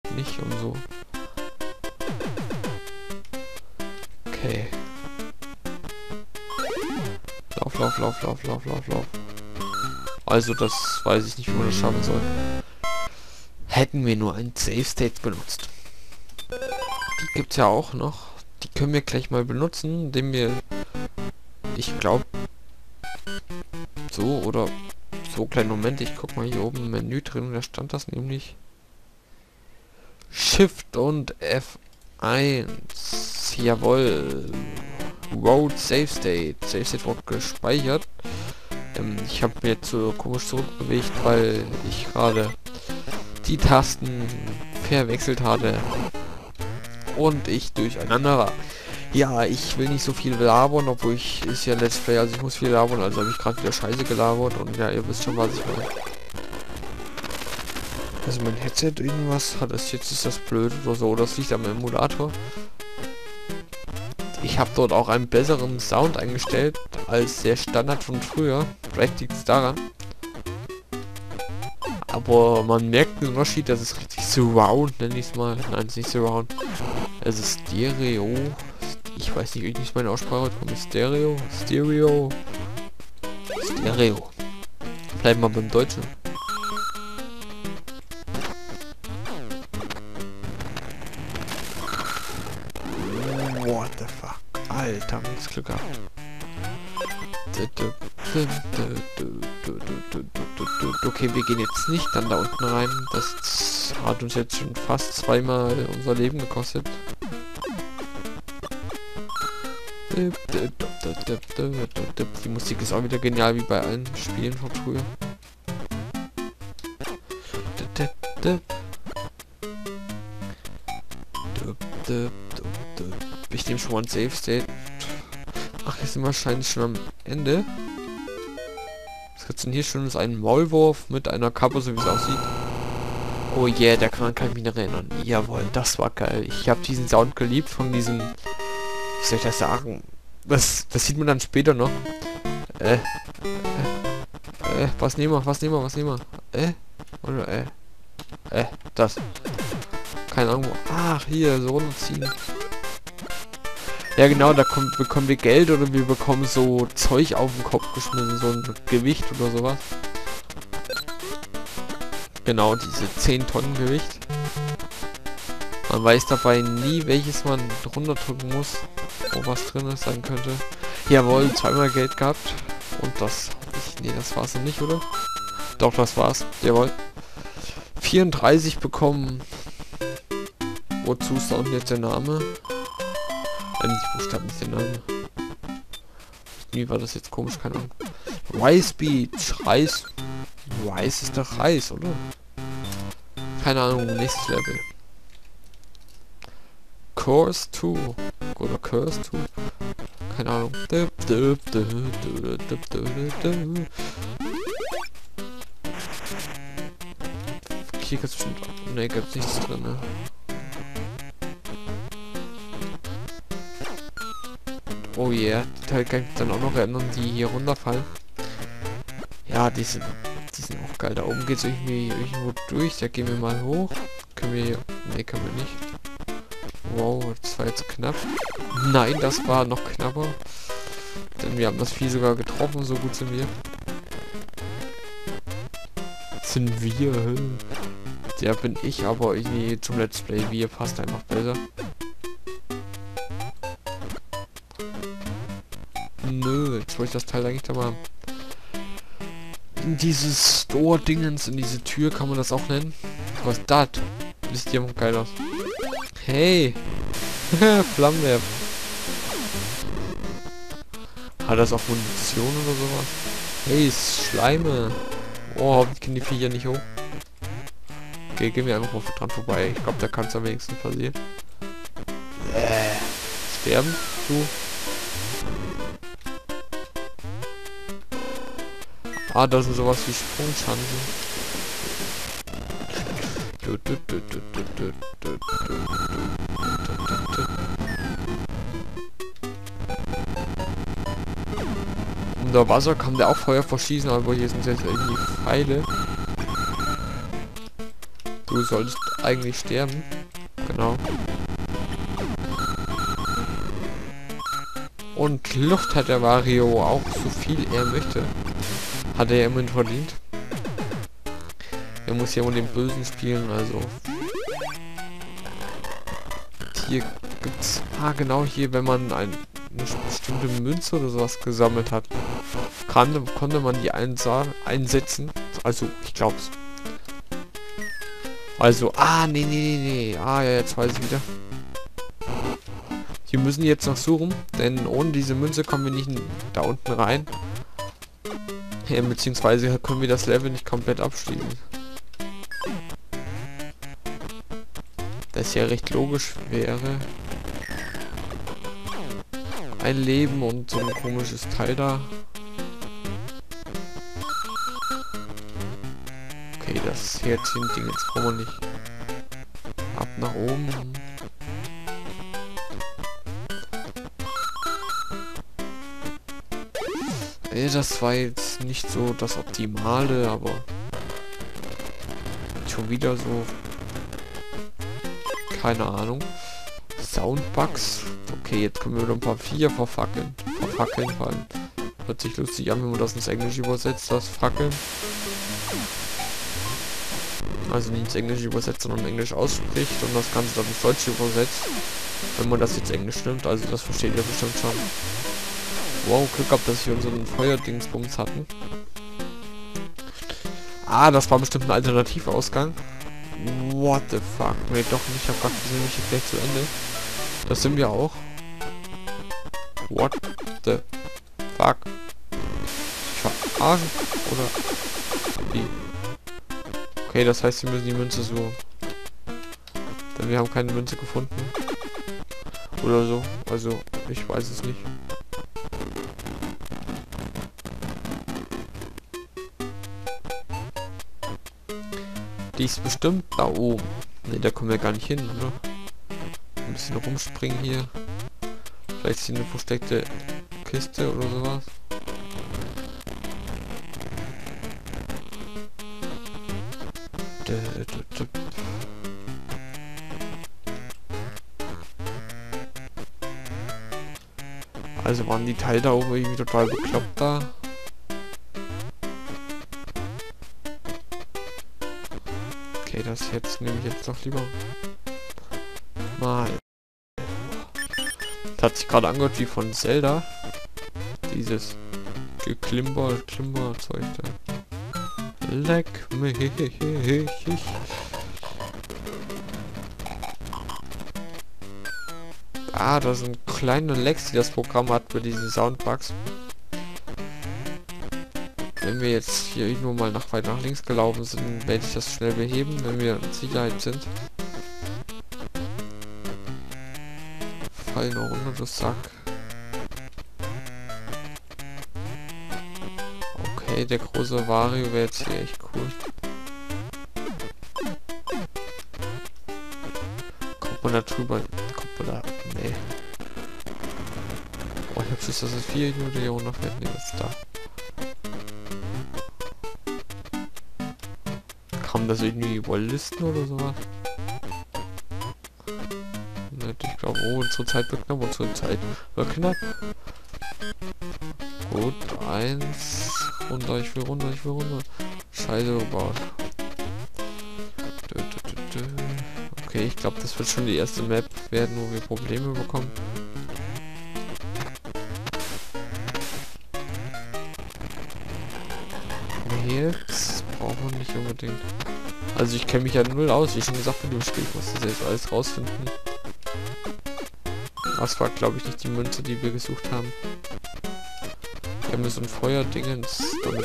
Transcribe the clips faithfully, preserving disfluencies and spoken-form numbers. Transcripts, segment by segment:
nicht und so. Okay. Lauf, lauf, lauf, lauf, lauf, lauf, lauf. Also das weiß ich nicht, wie man das schaffen soll. Hätten wir nur ein Save State benutzt. Die gibt's ja auch noch. Die können wir gleich mal benutzen, indem wir, ich glaube, so oder so, kleinen Moment, ich guck mal hier oben im Menü drin, da stand das nämlich Shift und F eins. Jawohl. Road Save State. Save State wurde gespeichert. Ähm, ich habe mir jetzt so komisch zurückbewegt, weil ich gerade die Tasten verwechselt hatte und ich durcheinander war. Ja, ich will nicht so viel labern, obwohl ich ist ja Let's Play, also ich muss viel labern, also habe ich gerade wieder Scheiße gelabert und ja, ihr wisst schon, was ich meine. Also mein Headset irgendwas hat es jetzt, ist das blöd oder so, das liegt am Emulator. Ich habe dort auch einen besseren Sound eingestellt als der Standard von früher. Vielleicht liegt es daran. Aber man merkt den Unterschied, das ist richtig Surround, nenne ich es mal. Nein, es ist nicht Surround. Es ist Stereo. Ich weiß nicht, wie ich meine Aussprache komme. Stereo. Stereo. Stereo. Bleiben wir beim Deutschen. What the fuck? Alter, das Glück gehabt. Okay, wir gehen jetzt nicht dann da unten rein. Das hat uns jetzt schon fast zweimal unser Leben gekostet. Die Musik ist auch wieder genial, wie bei allen Spielen von früher. Ich nehme schon mal ein Save State. Ach, hier sind wir wahrscheinlich schon am Ende. Was gibt's denn hier schon? Ist ein Maulwurf mit einer Kappe, so wie es aussieht. Oh yeah, der kann, kann ich mich noch erinnern. Jawohl, das war geil. Ich habe diesen Sound geliebt von diesem... Wie soll ich das sagen? Das, das sieht man dann später noch. Äh. Äh. äh was nehmen wir? Was nehmen wir? Was nehmen wir? Äh. Oder äh. Äh. Das. Keine Ahnung. Ach, hier, so runterziehen. Ja genau, da kommt, bekommen wir Geld oder wir bekommen so Zeug auf den Kopf geschmissen, so ein Gewicht oder sowas. Genau, diese zehn Tonnen Gewicht. Man weiß dabei nie, welches man runterdrücken muss, wo was drin ist, sein könnte. Jawohl, zweimal Geld gehabt. Und das... Ich, nee, das war's noch nicht, oder? Doch, das war's. Jawohl. vierunddreißig bekommen. Wozu ist da unten jetzt der Name? Ähm, die Buchstaben ist der Name. Wie war das jetzt komisch? Keine Ahnung. Rice Beach. Reis. Rice ist doch Reis, oder? Keine Ahnung. Nächstes Level. Course zwei. Oder Curse zwei. Keine Ahnung. Hier gibt's bestimmt... Ne, gibt's nichts drin, ne? Oh yeah, die Teile kann ich dann auch noch erinnern, die hier runterfallen. Ja, die sind, die sind auch geil. Da oben geht es irgendwie irgendwo durch. Da gehen wir mal hoch. Können wir hier... Ne, können wir nicht. Wow, das war jetzt knapp. Nein, das war noch knapper. Denn wir haben das Vieh sogar getroffen, so gut sind wir. Sind wir? Der bin ich, aber irgendwie zum Let's Play. Wir passt einfach besser. Nö, jetzt wollte ich das Teil eigentlich da mal... In dieses Store-Dingens, in diese Tür kann man das auch nennen. Was ist das? Das sieht ja geil aus. Hey! Flammenwerfer. Hat das auch Munition oder sowas? Hey, Schleime. Oh, hoffentlich können die Viecher nicht hoch. Okay, gehen wir einfach mal dran vorbei. Ich glaube, da kann es am wenigsten passieren. Äh, sterben? Du? Ah, das ist sowas wie Sprungschanzen. Unter Wasser kann der auch Feuer verschießen, aber hier sind jetzt irgendwie Pfeile. Du solltest eigentlich sterben. Genau. Und Luft hat der Wario auch so viel er möchte. Hat er immerhin verdient. Er muss ja immer den Bösen spielen, also. Hier gibt's. Ah, genau hier, wenn man ein, eine bestimmte Münze oder sowas gesammelt hat, kann, konnte man die einsa einsetzen. Also, ich glaub's. Also, ah, nee, nee, nee, nee. Ah, ja, jetzt weiß ich wieder. Wir müssen jetzt noch suchen, denn ohne diese Münze kommen wir nicht da unten rein. Ja, beziehungsweise können wir das Level nicht komplett abschließen. Das ja recht logisch wäre. Ein Leben und so ein komisches Teil da. Okay, das Herzchen-Ding jetzt brauchen wir nicht. Ab nach oben. Ey, das war jetzt nicht so das Optimale, aber schon wieder so. Keine Ahnung. Soundbugs. Okay, jetzt können wir wieder ein paar Viecher verfackeln. Verfackeln, weil hört sich lustig an, wenn man das ins Englische übersetzt, das Fackeln. Also nicht ins Englische übersetzt, sondern Englisch ausspricht und das Ganze dann ins Deutsche übersetzt. Wenn man das jetzt Englisch nimmt, also das versteht ihr bestimmt schon. Wow, Glück gehabt, dass wir unseren Feuerdingsbums hatten. Ah, das war bestimmt ein Alternativausgang. What the fuck? Nee, doch nicht. Ich hab grad gesehen, ich gleich zu Ende. Das sind wir auch. What the fuck? Ich verarschen? Oder wie? Okay, das heißt, wir müssen die Münze suchen. Denn wir haben keine Münze gefunden. Oder so. Also, ich weiß es nicht. Die ist bestimmt da oben. Ne, da kommen wir gar nicht hin, oder? Ein bisschen rumspringen hier. Vielleicht ist hier eine versteckte Kiste oder sowas. Also waren die Teile da oben irgendwie total bekloppt da. Okay, das jetzt nehme ich jetzt doch lieber mal. Das hat sich gerade angehört wie von Zelda. Dieses Geklimper, Klimper-Zeug da. Leck mich. Ah, da sind kleine Lecks, die das Programm hat für diese Soundbugs. Wenn wir jetzt hier irgendwo mal nach weit nach links gelaufen sind, werde ich das schnell beheben, wenn wir in Sicherheit sind. Fall noch runter, du Sack. Okay, der große Wario wäre jetzt hier echt cool. Kommt man da drüber? Kommt man da? Nee. Oh, ich hab Schiss, dass das vier Minuten hier runterfällt. Nee, was ist da? Kam das irgendwie über Listen oder sowas? Ich glaube, oh, unsere Zeit wird knapp, unsere Zeit wird knapp. Gut, eins. Runter, ich will runter, ich will runter. Scheiße gebaut. Okay, ich glaube, das wird schon die erste Map werden, wo wir Probleme bekommen. Jetzt brauchen wir nicht unbedingt. Also ich kenne mich ja null aus, wie ich schon gesagt habe, im Spiel. Ich muss das jetzt alles rausfinden. Das war, glaube ich, nicht die Münze, die wir gesucht haben. Wir haben so ein Feuerdingens. Damit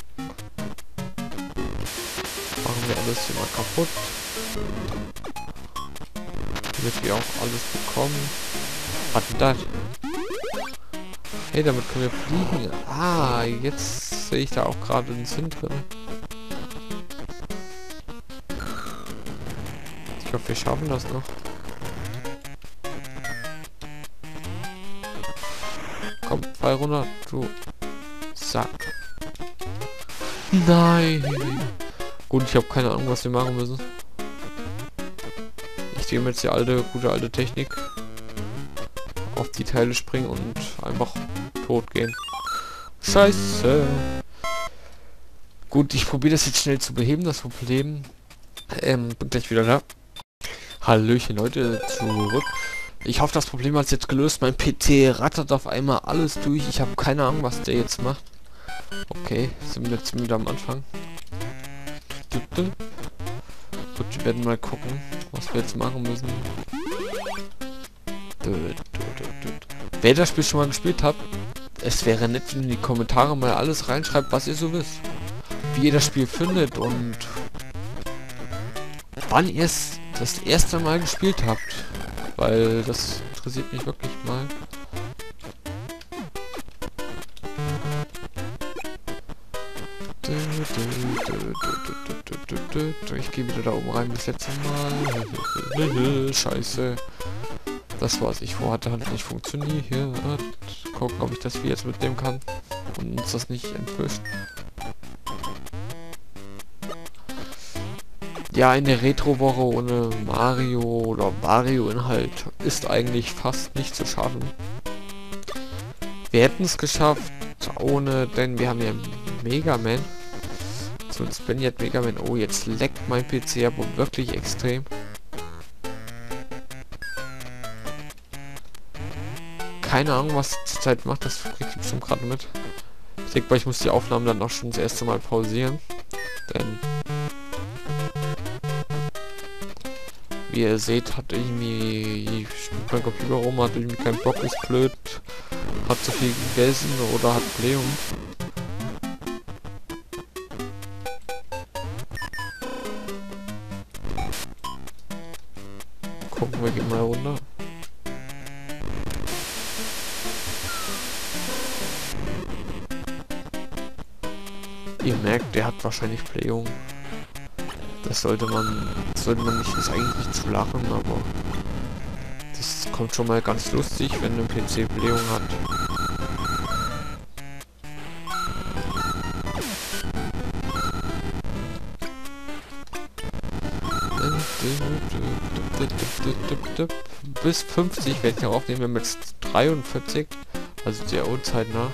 machen wir alles hier mal kaputt. Damit wir auch alles bekommen. Was denn das? Hey, damit können wir fliegen. Ah, jetzt sehe ich da auch gerade einen Sinn drin. Ich hoffe, wir schaffen das noch. Komm, fall runter, du Sack. Nein. Gut, ich habe keine Ahnung, was wir machen müssen. Ich nehme jetzt die alte, gute alte Technik. Auf die Teile springen und einfach tot gehen. Scheiße. Gut, ich probiere das jetzt schnell zu beheben, das Problem. Ähm, bin gleich wieder da. Hallöchen Leute, zurück. Ich hoffe, das Problem hat jetzt gelöst. Mein P C rattert auf einmal alles durch. Ich habe keine Ahnung, was der jetzt macht. Okay, sind wir jetzt wieder am Anfang. Gut, wir werden mal gucken, was wir jetzt machen müssen. Wer das Spiel schon mal gespielt hat, es wäre nett, wenn ihr in die Kommentare mal alles reinschreibt, was ihr so wisst. Wie ihr das Spiel findet und wann ihr es das erste Mal gespielt habt. Weil das interessiert mich wirklich mal. Ich gehe wieder da oben rein wie das letzte Mal. Scheiße. Das, was ich vorhatte, hat nicht funktioniert. Gucken, ob ich das Vieh jetzt mitnehmen kann und uns das nicht entwischt. Ja, eine Retro-Woche ohne Mario oder Wario-Inhalt ist eigentlich fast nicht zu schaffen. Wir hätten es geschafft ohne, denn wir haben ja Mega Man. So, jetzt bin jetzt Mega Man. Oh, jetzt leckt mein P C aber wirklich extrem. Keine Ahnung, was zur Zeit macht, das kriegt ich bestimmt gerade mit. Ich denke mal, ich muss die Aufnahmen dann auch schon das erste Mal pausieren. Denn wie ihr seht, hat irgendwie spielt mein Computer rum, hat irgendwie keinen Bock, ist blöd, hat zu viel gegessen oder hat Blähung. Gucken wir, gehen mal runter. Ihr merkt, der hat wahrscheinlich Blähung. Das sollte man, das sollte man nicht, ist eigentlich nicht zu lachen, aber das kommt schon mal ganz lustig, wenn ein P C Blähung hat. Bis fünfzig werde ich auch aufnehmen, wir haben jetzt dreiundvierzig, also der Uhrzeit nach.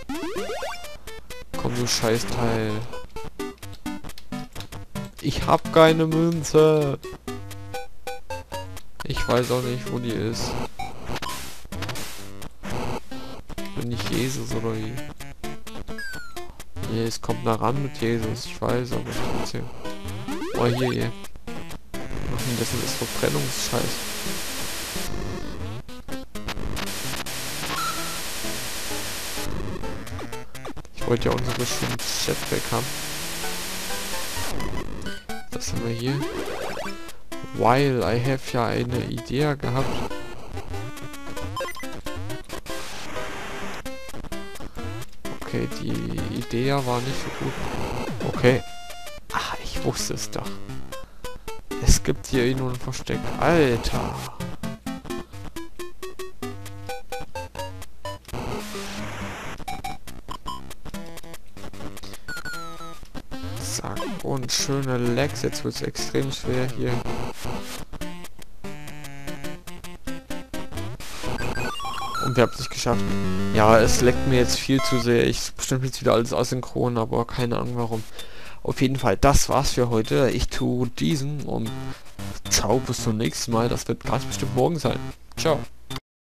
Komm, du Scheißteil. Ich hab keine Münze. Ich weiß auch nicht, wo die ist. Bin ich Jesus oder wie? Nee, es kommt nah ran mit Jesus, ich weiß, aber trotzdem. Oh, hier, hier. Machen das ist Verbrennungsscheiß. Ich wollte ja unser bestimmtes Jetpack haben. Was haben wir hier? While I have ja eine Idee gehabt. Okay, die Idee war nicht so gut. Okay. Ach, ich wusste es doch. Es gibt hier nur ein Versteck. Alter. Zack. Und schöne Lags. Jetzt wird es extrem schwer hier. Und wir haben es nicht geschafft. Ja, es leckt mir jetzt viel zu sehr. Ich bestimmt jetzt wieder alles asynchron, aber keine Ahnung warum. Auf jeden Fall, das war's für heute. Ich tue diesen und ciao, bis zum nächsten Mal. Das wird ganz bestimmt morgen sein. Ciao.